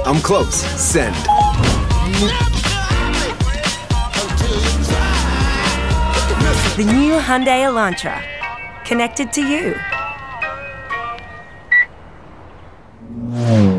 I'm close. Send. The new Hyundai Elantra. Connected to you.